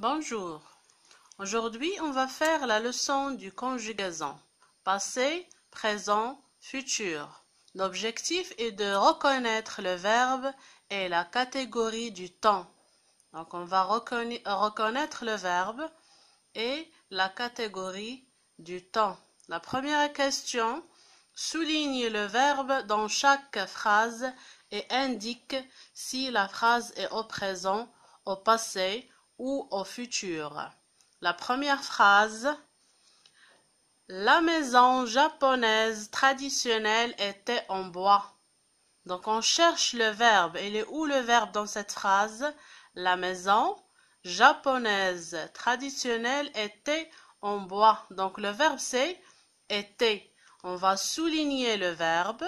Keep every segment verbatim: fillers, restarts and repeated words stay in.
Bonjour. Aujourd'hui, on va faire la leçon du conjugaison. Passé, présent, futur. L'objectif est de reconnaître le verbe et la catégorie du temps. Donc, on va reconna- reconnaître le verbe et la catégorie du temps. La première question, souligne le verbe dans chaque phrase et indique si la phrase est au présent, au passé ou au futur. La première phrase, la maison japonaise traditionnelle était en bois. Donc on cherche le verbe. Il est où le verbe dans cette phrase? La maison japonaise traditionnelle était en bois. Donc le verbe c'est était. On va souligner le verbe.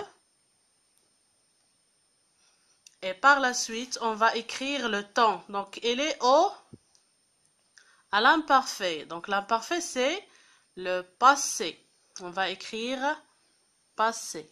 Et par la suite, on va écrire le temps. Donc il est au à l'imparfait. Donc l'imparfait c'est le passé. On va écrire passé.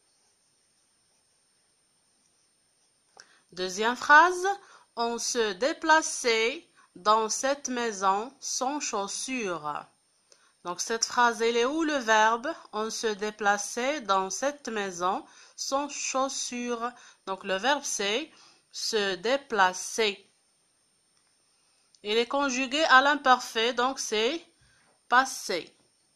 Deuxième phrase, on se déplaçait dans cette maison sans chaussures. Donc cette phrase, elle est où le verbe? On se déplaçait dans cette maison sans chaussures. Donc le verbe c'est se déplacer. Il est conjugué à l'imparfait, donc c'est passé.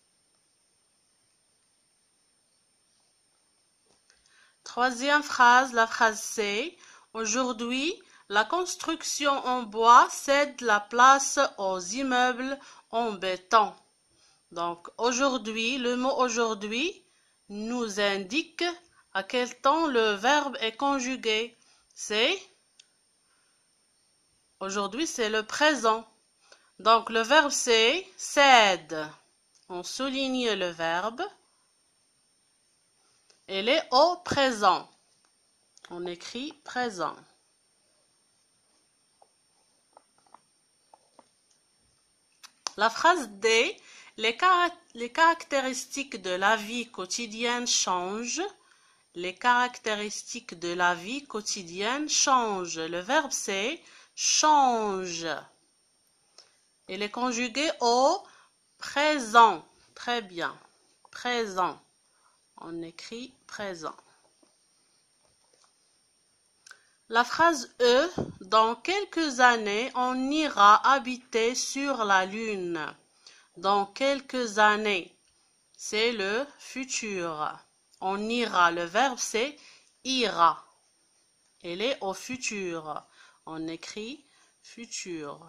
Troisième phrase, la phrase c'est aujourd'hui, la construction en bois cède la place aux immeubles en béton. Donc, aujourd'hui, le mot aujourd'hui nous indique à quel temps le verbe est conjugué. C'est aujourd'hui, c'est le présent. Donc, le verbe c'est cède. On souligne le verbe. Il est au présent. On écrit présent. La phrase D, les, car les caractéristiques de la vie quotidienne changent. Les caractéristiques de la vie quotidienne changent. Le verbe c'est change. Il est conjugué au présent. Très bien. Présent. On écrit présent. La phrase E, dans quelques années, on ira habiter sur la Lune. Dans quelques années, c'est le futur. On ira, le verbe c'est ira. Il est au futur. On écrit futur.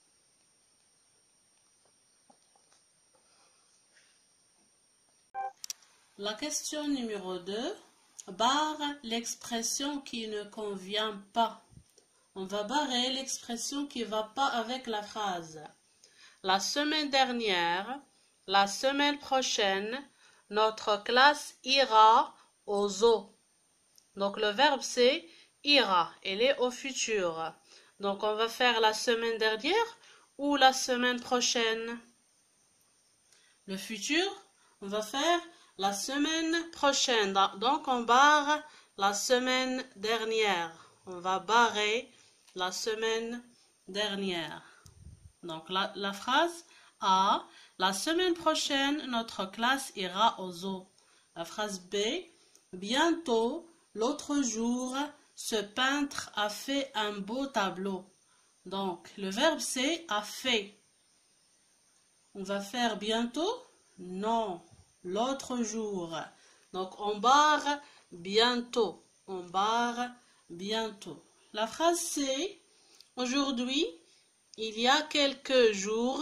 La question numéro deux. Barre l'expression qui ne convient pas. On va barrer l'expression qui ne va pas avec la phrase. La semaine dernière, la semaine prochaine, notre classe ira au zoo. Donc le verbe c'est ira. Il est au futur. Donc on va faire la semaine dernière ou la semaine prochaine. Le futur, on va faire la semaine prochaine. Donc, on barre la semaine dernière. On va barrer la semaine dernière. Donc, la, la phrase A, la semaine prochaine, notre classe ira au zoo. La phrase B, bientôt, l'autre jour, ce peintre a fait un beau tableau. Donc, le verbe c'est a fait. On va faire bientôt? Non. L'autre jour. Donc, on barre bientôt. On barre bientôt. La phrase c'est aujourd'hui, il y a quelques jours,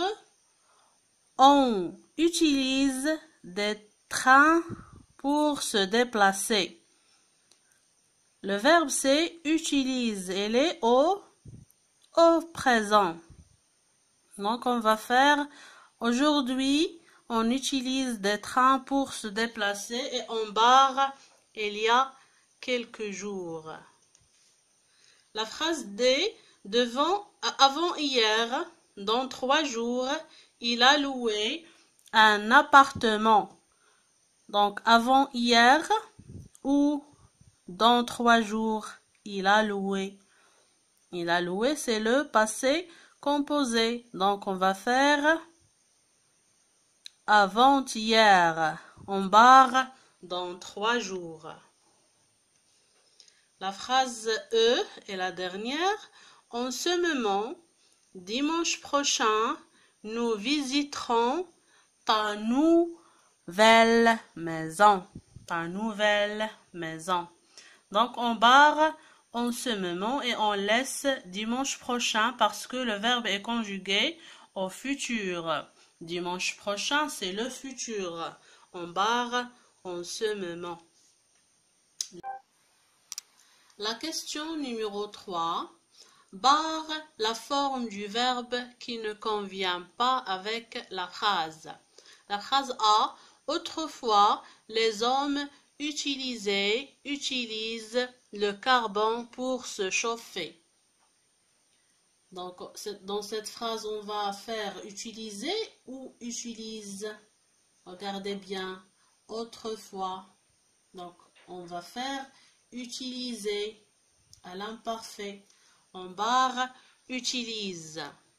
on utilise des trains pour se déplacer. Le verbe c'est utilise. Il est au, au présent. Donc, on va faire aujourd'hui, on utilise des trains pour se déplacer et on barre il y a quelques jours. La phrase D, devant, avant hier, dans trois jours, il a loué un appartement. Donc avant hier ou dans trois jours, il a loué. Il a loué, c'est le passé composé. Donc, on va faire avant-hier, en barre dans trois jours. La phrase E est la dernière. En ce moment, dimanche prochain, nous visiterons ta nouvelle maison. Ta nouvelle maison. Donc, on barre en ce moment et on laisse dimanche prochain parce que le verbe est conjugué au futur. Dimanche prochain, c'est le futur. On barre en ce moment. La question numéro trois. Barre la forme du verbe qui ne convient pas avec la phrase. La phrase A. Autrefois, les hommes utilisaient, utilisent le carbone pour se chauffer. Donc, dans cette phrase, on va faire utiliser ou utilise. Regardez bien. Autrefois. Donc, on va faire utiliser à l'imparfait. En barre, utilise.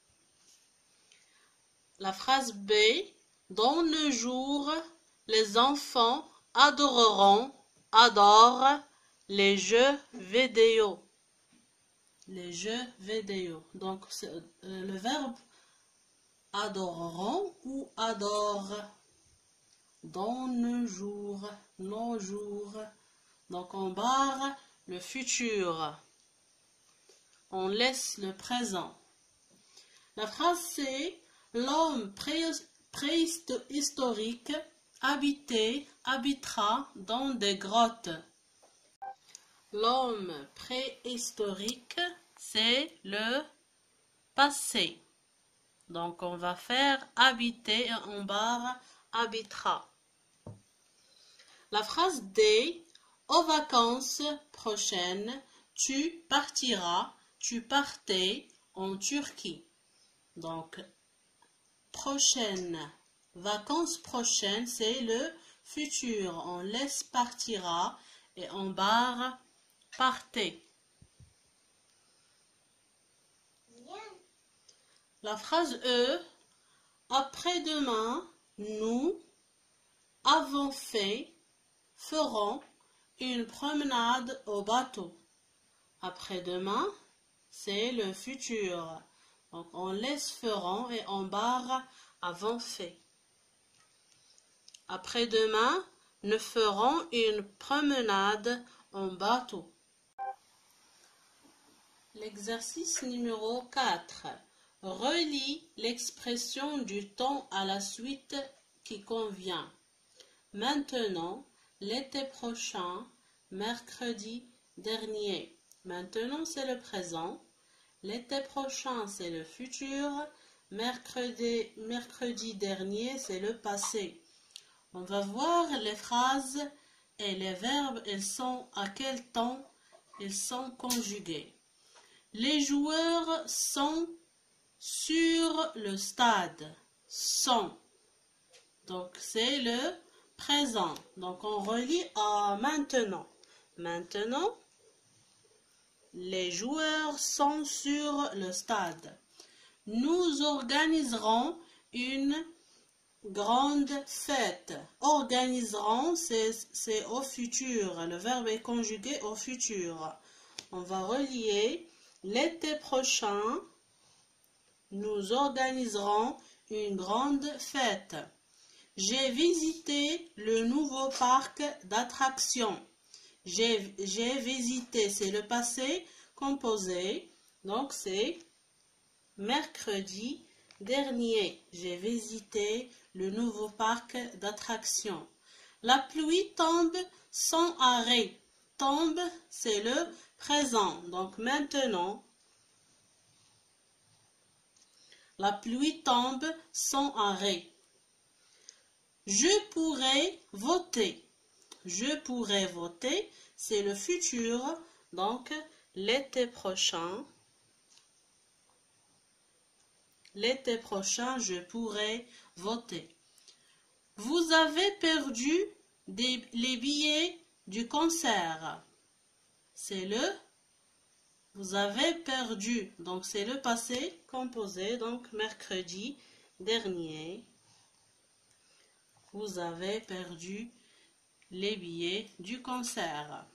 La phrase B. Dans le jour, les enfants adoreront, adorent les jeux vidéo. Les jeux vidéo. Donc, euh, le verbe adoreront ou adore. Dans le jour, nos jours. Donc, on barre le futur. On laisse le présent. La phrase C. L'homme préhistorique habitait, habitera dans des grottes. L'homme préhistorique, c'est le passé. Donc, on va faire habiter en barre habitera. La phrase D. Aux vacances prochaines, tu partiras, tu partais en Turquie. Donc, prochaine, vacances prochaines, c'est le futur. On laisse partira et on barre partez. La phrase E. Après-demain, nous avons fait, ferons une promenade au bateau. Après-demain, c'est le futur. Donc, on laisse feront et on barre avant fait. Après-demain, nous ferons une promenade en bateau. L'exercice numéro quatre. Relie l'expression du temps à la suite qui convient. Maintenant, l'été prochain, mercredi dernier. Maintenant, c'est le présent. L'été prochain, c'est le futur. Mercredi, mercredi dernier, c'est le passé. On va voir les phrases et les verbes, ils sont à quel temps ils sont conjugués. Les joueurs sont sur le stade. Sont. Donc, c'est le présent. Donc, on relie à maintenant. Maintenant, les joueurs sont sur le stade. Nous organiserons une grande fête. Organiseront, c'est au futur. Le verbe est conjugué au futur. On va relier l'été prochain. Nous organiserons une grande fête. J'ai visité le nouveau parc d'attractions. J'ai visité, c'est le passé composé. Donc, c'est mercredi dernier. J'ai visité le nouveau parc d'attractions. La pluie tombe sans arrêt. Tombe, c'est le présent. Donc, maintenant, la pluie tombe sans arrêt. Je pourrais voter. Je pourrais voter, c'est le futur. Donc, l'été prochain. L'été prochain, je pourrai voter. Vous avez perdu des, les billets du concert. C'est le Vous avez perdu. Donc, c'est le passé composé. Donc, mercredi dernier, vous avez perdu les billets du concert.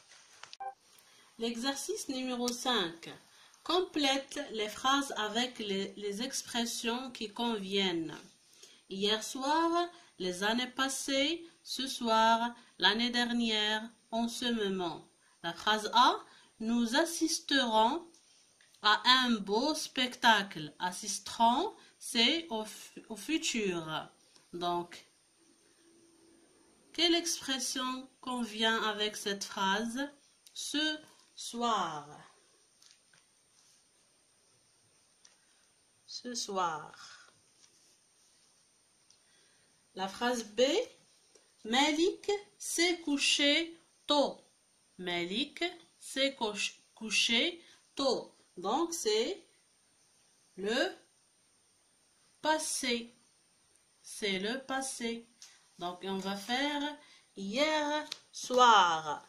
L'exercice numéro cinq. Complète les phrases avec les, les expressions qui conviennent. Hier soir, les années passées, ce soir, l'année dernière, en ce moment. La phrase A. Nous assisterons à un beau spectacle. Assisteront, c'est au, au futur. Donc, quelle expression convient avec cette phrase? Ce soir. Ce soir. La phrase B. Malik s'est couché tôt. Malik s'est couché tôt. Donc, c'est le passé. C'est le passé. Donc, on va faire hier soir.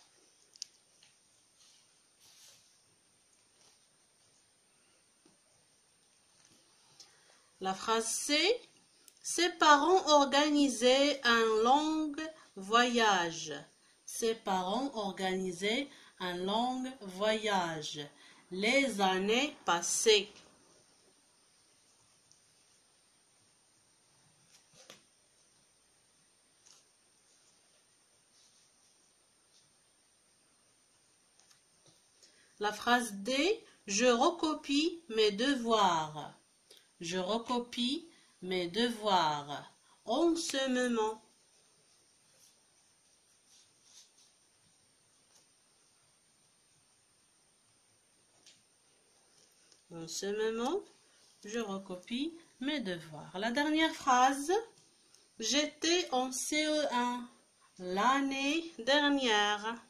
La phrase C. Ses parents organisaient un long voyage. Ses parents organisaient un long voyage. Les années passées. La phrase D. Je recopie mes devoirs. Je recopie mes devoirs. En ce moment. En ce moment, je recopie mes devoirs. La dernière phrase. J'étais en C E un l'année dernière.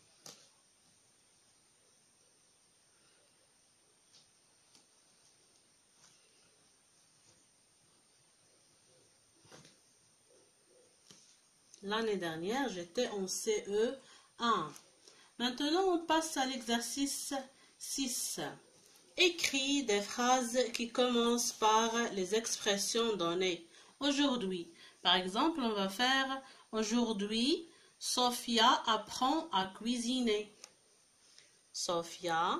L'année dernière, j'étais en C E un. Maintenant, on passe à l'exercice six. Écris des phrases qui commencent par les expressions données. Aujourd'hui, par exemple, on va faire aujourd'hui, Sophia apprend à cuisiner. Sophia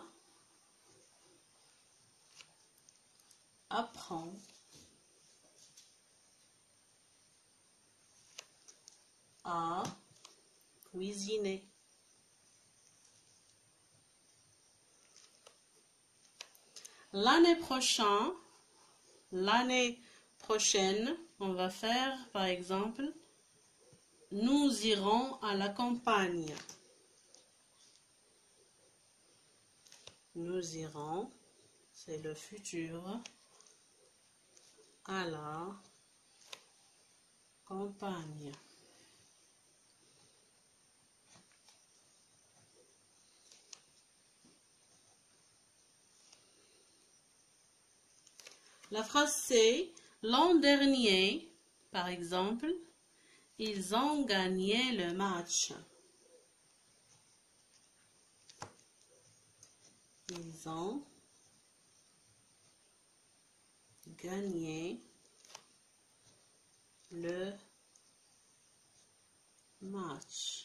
apprend à cuisiner. L'année prochaine, l'année prochaine, on va faire, par exemple, nous irons à la campagne. Nous irons, c'est le futur, à la campagne. La phrase c'est l'an dernier, par exemple, ils ont gagné le match. Ils ont gagné le match.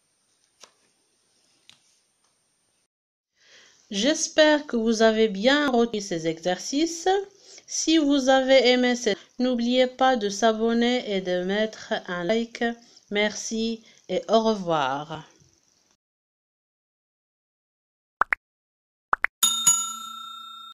J'espère que vous avez bien retenu ces exercices. Si vous avez aimé cette vidéo, n'oubliez pas de s'abonner et de mettre un like. Merci et au revoir.